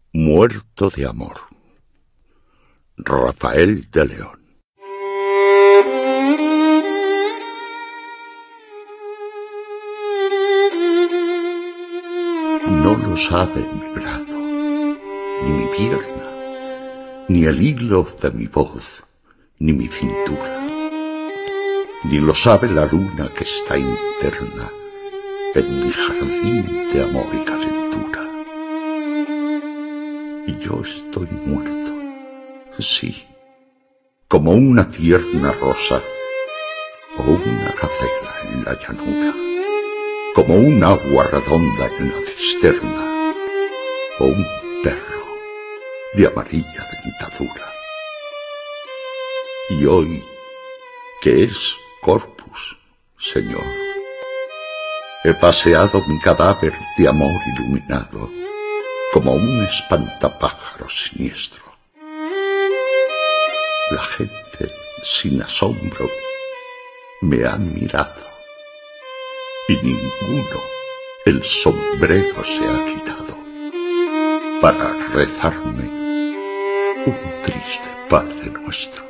Muerto de amor. Rafael de León. No lo sabe mi brazo, ni mi pierna, ni el hilo de mi voz, ni mi cintura, ni lo sabe la luna que está interna en mi jardín de amor y calentura. Y yo estoy muerto, sí, como una tierna rosa o una gacela en la llanura, como un agua redonda en la cisterna o un perro de amarilla dentadura. Y hoy, que es Corpus, Señor, he paseado mi cadáver de amor iluminado como un espantapájaros siniestro. La gente, sin asombro, me ha mirado y ninguno el sombrero se ha quitado para rezarme un triste Padre Nuestro.